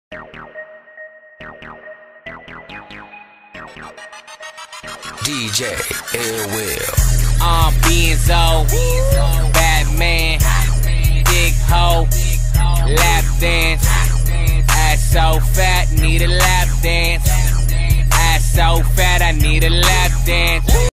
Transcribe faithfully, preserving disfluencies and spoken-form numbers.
D J Ill Will. Um, Benzo, Batman, Big Ho, lap dance. Ass so fat, need a lap dance. Ass so fat, I need a lap dance.